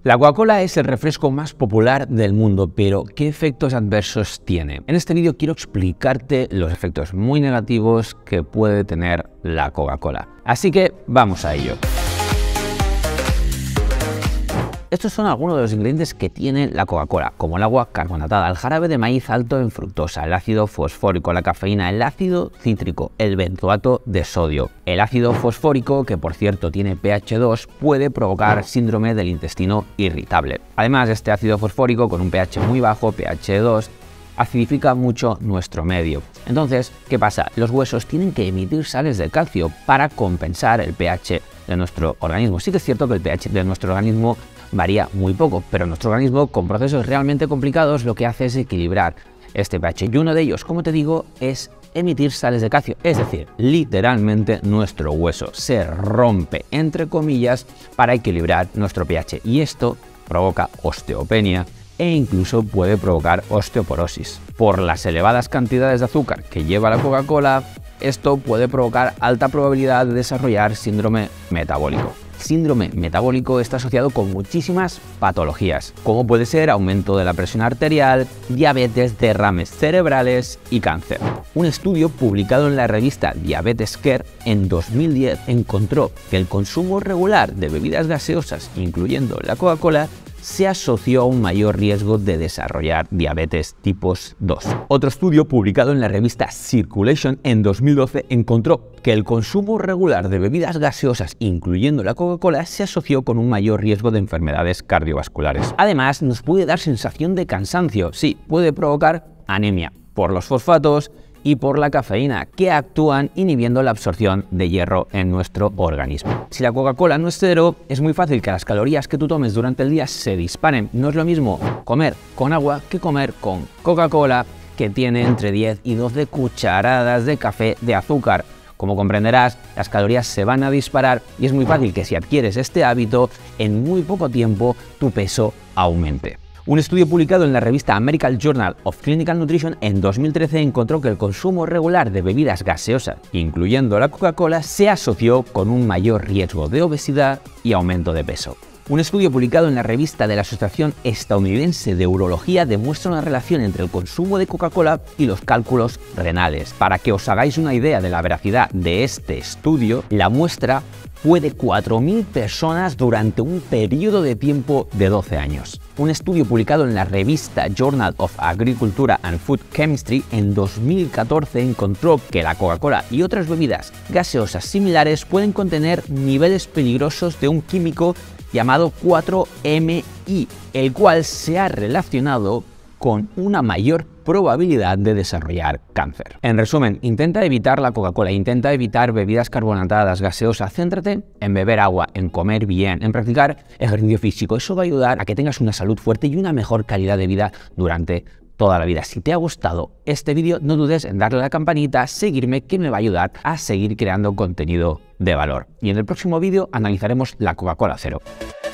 La Coca-Cola es el refresco más popular del mundo, pero ¿qué efectos adversos tiene? En este vídeo quiero explicarte los efectos muy negativos que puede tener la Coca-Cola. Así que vamos a ello. Estos son algunos de los ingredientes que tiene la Coca-Cola, como el agua carbonatada, el jarabe de maíz alto en fructosa, el ácido fosfórico, la cafeína, el ácido cítrico, el benzoato de sodio. El ácido fosfórico, que por cierto tiene pH 2, puede provocar síndrome del intestino irritable. Además, este ácido fosfórico con un pH muy bajo, pH 2, acidifica mucho nuestro medio. Entonces, ¿qué pasa? Los huesos tienen que emitir sales de calcio para compensar el pH de nuestro organismo. Sí que es cierto que el pH de nuestro organismo varía muy poco, pero nuestro organismo, con procesos realmente complicados, lo que hace es equilibrar este pH. Y uno de ellos, como te digo, es emitir sales de calcio. Es decir, literalmente nuestro hueso se rompe, entre comillas, para equilibrar nuestro pH. Y esto provoca osteopenia e incluso puede provocar osteoporosis. Por las elevadas cantidades de azúcar que lleva la Coca-Cola, esto puede provocar alta probabilidad de desarrollar síndrome metabólico. Síndrome metabólico está asociado con muchísimas patologías, como puede ser aumento de la presión arterial, diabetes, derrames cerebrales y cáncer. Un estudio publicado en la revista Diabetes Care en 2010 encontró que el consumo regular de bebidas gaseosas, incluyendo la Coca-Cola, se asoció a un mayor riesgo de desarrollar diabetes tipo 2. Otro estudio publicado en la revista Circulation en 2012 encontró que el consumo regular de bebidas gaseosas, incluyendo la Coca-Cola, se asoció con un mayor riesgo de enfermedades cardiovasculares. Además, nos puede dar sensación de cansancio. Sí, puede provocar anemia por los fosfatos y por la cafeína, que actúan inhibiendo la absorción de hierro en nuestro organismo. Si la Coca-Cola no es cero, es muy fácil que las calorías que tú tomes durante el día se disparen. No es lo mismo comer con agua que comer con Coca-Cola, que tiene entre 10 y 12 cucharadas de café de azúcar. Como comprenderás, las calorías se van a disparar y es muy fácil que si adquieres este hábito, en muy poco tiempo tu peso aumente. Un estudio publicado en la revista American Journal of Clinical Nutrition en 2013 encontró que el consumo regular de bebidas gaseosas, incluyendo la Coca-Cola, se asoció con un mayor riesgo de obesidad y aumento de peso. Un estudio publicado en la revista de la Asociación Estadounidense de Urología demuestra una relación entre el consumo de Coca-Cola y los cálculos renales. Para que os hagáis una idea de la veracidad de este estudio, la muestra fue de 4.000 personas durante un periodo de tiempo de 12 años. Un estudio publicado en la revista Journal of Agriculture and Food Chemistry en 2014 encontró que la Coca-Cola y otras bebidas gaseosas similares pueden contener niveles peligrosos de un químico llamado 4-MI, el cual se ha relacionado con una mayor probabilidad de desarrollar cáncer. En resumen, intenta evitar la Coca-Cola, intenta evitar bebidas carbonatadas, gaseosas, céntrate en beber agua, en comer bien, en practicar ejercicio físico. Eso va a ayudar a que tengas una salud fuerte y una mejor calidad de vida durante toda la vida. Si te ha gustado este vídeo, no dudes en darle a la campanita, seguirme, que me va a ayudar a seguir creando contenido de valor. Y en el próximo vídeo analizaremos la Coca-Cola cero.